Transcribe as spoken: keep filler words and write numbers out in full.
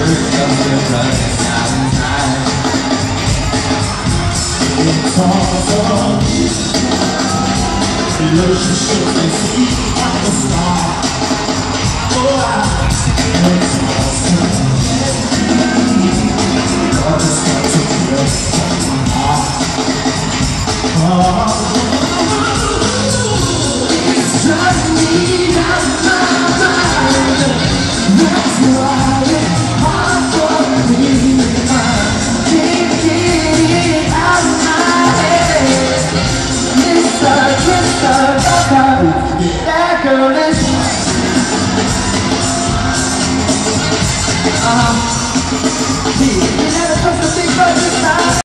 Relationship is easy at the start. Oh, I it's awesome. All this got to rest on my heart. Oh,